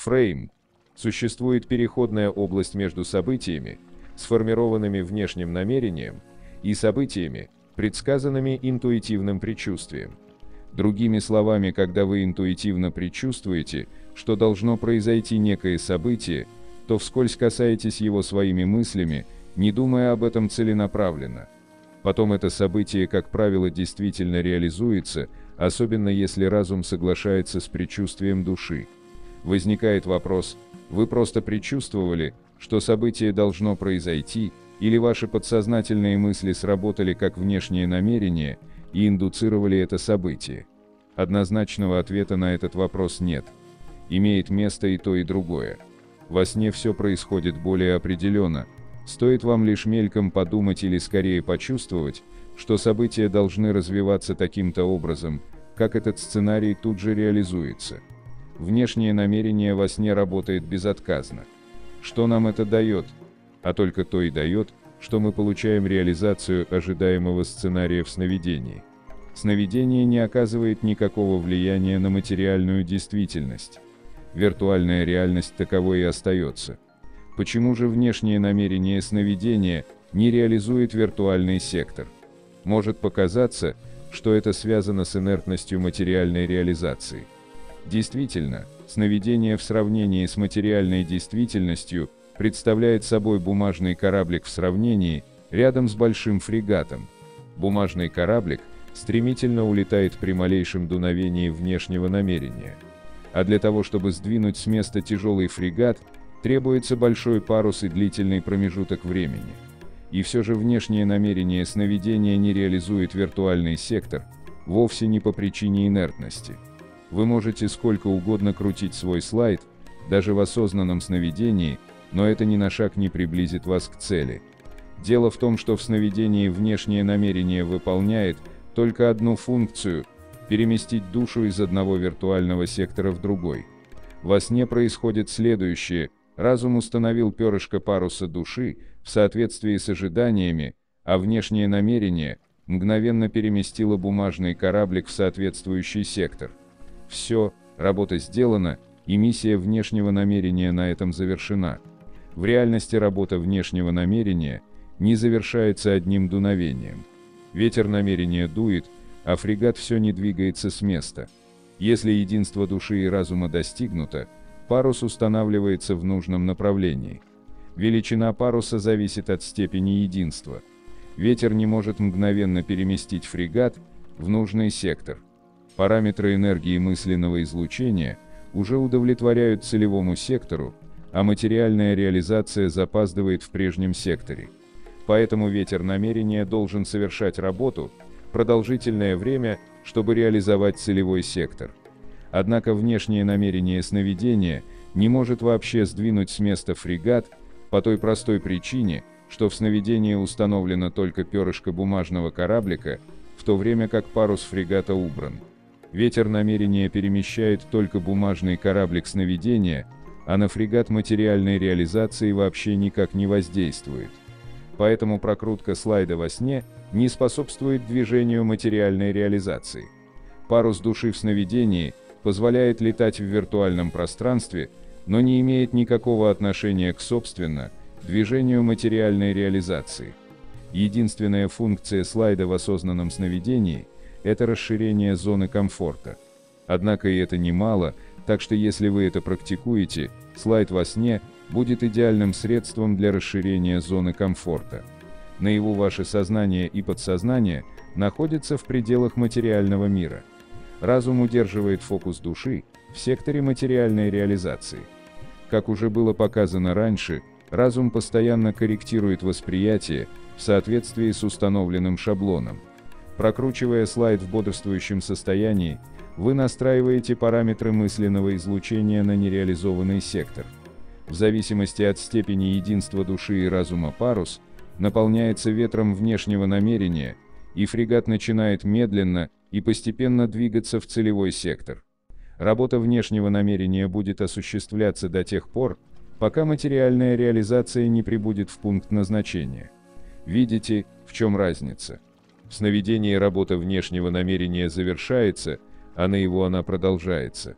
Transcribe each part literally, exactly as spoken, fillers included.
Фрейм. Существует переходная область между событиями, сформированными внешним намерением, и событиями, предсказанными интуитивным предчувствием. Другими словами, когда вы интуитивно предчувствуете, что должно произойти некое событие, то вскользь касаетесь его своими мыслями, не думая об этом целенаправленно. Потом это событие, как правило, действительно реализуется, особенно если разум соглашается с предчувствием души. Возникает вопрос: вы просто предчувствовали, что событие должно произойти, или ваши подсознательные мысли сработали как внешнее намерение и индуцировали это событие? Однозначного ответа на этот вопрос нет. Имеет место и то, и другое. Во сне все происходит более определенно. Стоит вам лишь мельком подумать или скорее почувствовать, что события должны развиваться таким-то образом, как этот сценарий тут же реализуется. Внешнее намерение во сне работает безотказно. Что нам это дает? А только то и дает, что мы получаем реализацию ожидаемого сценария в сновидении. Сновидение не оказывает никакого влияния на материальную действительность. Виртуальная реальность таковой и остается. Почему же внешнее намерение сновидения не реализует виртуальный сектор? Может показаться, что это связано с инертностью материальной реализации. Действительно, сновидение в сравнении с материальной действительностью представляет собой бумажный кораблик в сравнении рядом с большим фрегатом. Бумажный кораблик стремительно улетает при малейшем дуновении внешнего намерения. А для того, чтобы сдвинуть с места тяжелый фрегат, требуется большой парус и длительный промежуток времени. И все же внешнее намерение сновидения не реализует виртуальный сектор, вовсе не по причине инертности. Вы можете сколько угодно крутить свой слайд, даже в осознанном сновидении, но это ни на шаг не приблизит вас к цели. Дело в том, что в сновидении внешнее намерение выполняет только одну функцию – переместить душу из одного виртуального сектора в другой. Во сне происходит следующее: разум установил перышко паруса души в соответствии с ожиданиями, а внешнее намерение мгновенно переместило бумажный кораблик в соответствующий сектор. Все, работа сделана, и миссия внешнего намерения на этом завершена. В реальности работа внешнего намерения не завершается одним дуновением. Ветер намерения дует, а фрегат все не двигается с места. Если единство души и разума достигнуто, парус устанавливается в нужном направлении. Величина паруса зависит от степени единства. Ветер не может мгновенно переместить фрегат в нужный сектор. Параметры энергии мысленного излучения уже удовлетворяют целевому сектору, а материальная реализация запаздывает в прежнем секторе. Поэтому ветер намерения должен совершать работу продолжительное время, чтобы реализовать целевой сектор. Однако внешнее намерение сновидения не может вообще сдвинуть с места фрегат по той простой причине, что в сновидении установлено только перышко бумажного кораблика, в то время как парус фрегата убран. Ветер намерения перемещает только бумажный кораблик сновидения, а на фрегат материальной реализации вообще никак не воздействует. Поэтому прокрутка слайда во сне не способствует движению материальной реализации. Парус души в сновидении позволяет летать в виртуальном пространстве, но не имеет никакого отношения к, собственно, движению материальной реализации. Единственная функция слайда в осознанном сновидении – это расширение зоны комфорта. Однако и это немало, так что если вы это практикуете, слайд во сне будет идеальным средством для расширения зоны комфорта. Наяву ваше сознание и подсознание находятся в пределах материального мира. Разум удерживает фокус души в секторе материальной реализации. Как уже было показано раньше, разум постоянно корректирует восприятие в соответствии с установленным шаблоном. Прокручивая слайд в бодрствующем состоянии, вы настраиваете параметры мысленного излучения на нереализованный сектор. В зависимости от степени единства души и разума парус наполняется ветром внешнего намерения, и фрегат начинает медленно и постепенно двигаться в целевой сектор. Работа внешнего намерения будет осуществляться до тех пор, пока материальная реализация не прибудет в пункт назначения. Видите, в чем разница? В сновидении работа внешнего намерения завершается, а наяву она продолжается.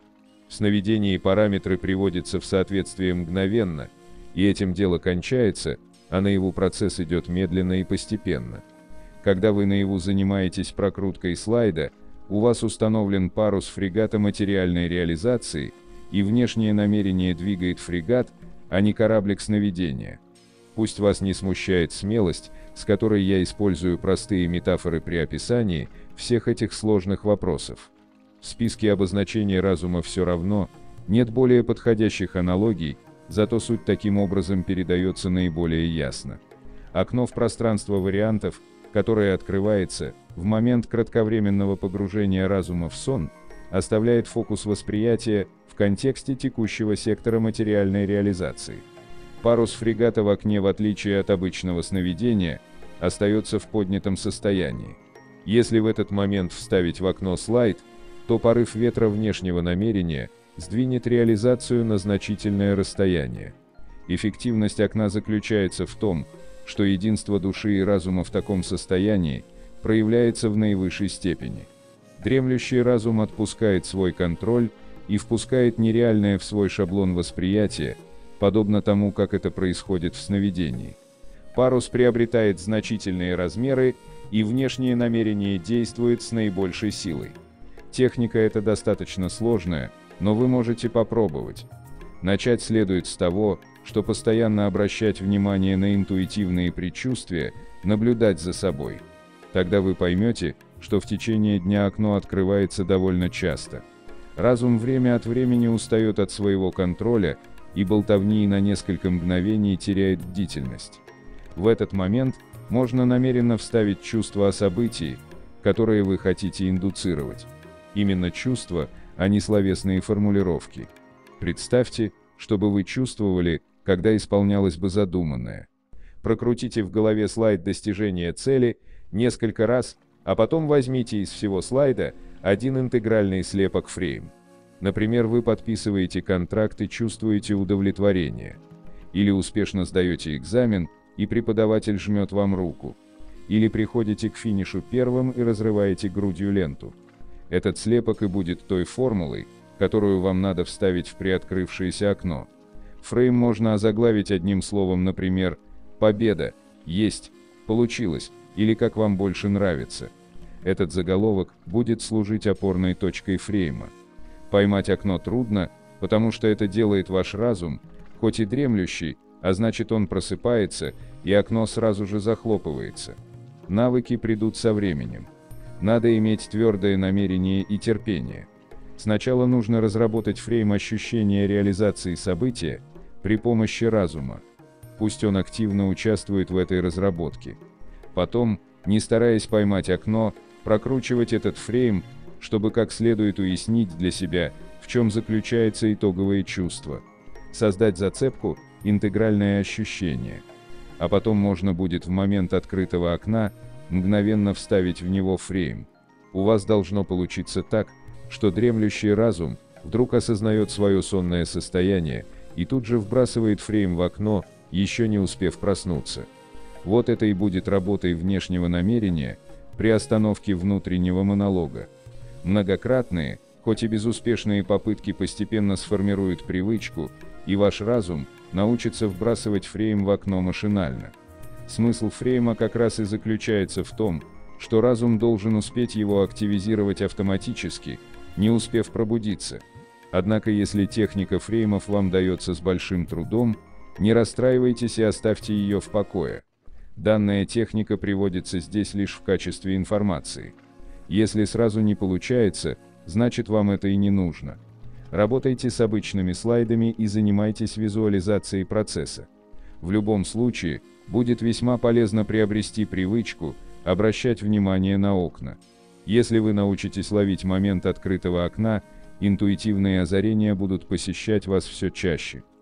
В сновидении параметры приводятся в соответствие мгновенно, и этим дело кончается, а наяву процесс идет медленно и постепенно. Когда вы наяву занимаетесь прокруткой слайда, у вас установлен парус фрегата материальной реализации, и внешнее намерение двигает фрегат, а не кораблик сновидения. Пусть вас не смущает смелость, с которой я использую простые метафоры при описании всех этих сложных вопросов. В списке обозначений разума все равно нет более подходящих аналогий, зато суть таким образом передается наиболее ясно. Окно в пространство вариантов, которое открывается в момент кратковременного погружения разума в сон, оставляет фокус восприятия в контексте текущего сектора материальной реализации. Парус фрегата в окне, в отличие от обычного сновидения, остается в поднятом состоянии. Если в этот момент вставить в окно слайд, то порыв ветра внешнего намерения сдвинет реализацию на значительное расстояние. Эффективность окна заключается в том, что единство души и разума в таком состоянии проявляется в наивысшей степени. Дремлющий разум отпускает свой контроль и впускает нереальное в свой шаблон восприятия, подобно тому, как это происходит в сновидении. Парус приобретает значительные размеры, и внешнее намерение действует с наибольшей силой. Техника эта достаточно сложная, но вы можете попробовать. Начать следует с того, что постоянно обращать внимание на интуитивные предчувствия, наблюдать за собой. Тогда вы поймете, что в течение дня окно открывается довольно часто. Разум время от времени устает от своего контроля, и болтовни на несколько мгновений теряет бдительность. В этот момент можно намеренно вставить чувство о событии, которое вы хотите индуцировать. Именно чувства, а не словесные формулировки. Представьте, чтобы вы чувствовали, когда исполнялось бы задуманное. Прокрутите в голове слайд достижения цели несколько раз, а потом возьмите из всего слайда один интегральный слепок фрейм. Например, вы подписываете контракт и чувствуете удовлетворение. Или успешно сдаете экзамен, и преподаватель жмет вам руку. Или приходите к финишу первым и разрываете грудью ленту. Этот слепок и будет той формулой, которую вам надо вставить в приоткрывшееся окно. Фрейм можно озаглавить одним словом, например, «Победа», «Есть», «Получилось» или «Как вам больше нравится». Этот заголовок будет служить опорной точкой фрейма. Поймать окно трудно, потому что это делает ваш разум, хоть и дремлющий, а значит он просыпается, и окно сразу же захлопывается. Навыки придут со временем. Надо иметь твердое намерение и терпение. Сначала нужно разработать фрейм ощущения реализации события при помощи разума. Пусть он активно участвует в этой разработке. Потом, не стараясь поймать окно, прокручивать этот фрейм, чтобы как следует уяснить для себя, в чем заключается итоговое чувство. Создать зацепку, интегральное ощущение. А потом можно будет в момент открытого окна мгновенно вставить в него фрейм. У вас должно получиться так, что дремлющий разум вдруг осознает свое сонное состояние и тут же вбрасывает фрейм в окно, еще не успев проснуться. Вот это и будет работой внешнего намерения при остановке внутреннего монолога. Многократные, хоть и безуспешные попытки постепенно сформируют привычку, и ваш разум научится вбрасывать фрейм в окно машинально. Смысл фрейма как раз и заключается в том, что разум должен успеть его активизировать автоматически, не успев пробудиться. Однако если техника фреймов вам дается с большим трудом, не расстраивайтесь и оставьте ее в покое. Данная техника приводится здесь лишь в качестве информации. Если сразу не получается, значит вам это и не нужно. Работайте с обычными слайдами и занимайтесь визуализацией процесса. В любом случае, будет весьма полезно приобрести привычку обращать внимание на окна. Если вы научитесь ловить момент открытого окна, интуитивные озарения будут посещать вас все чаще.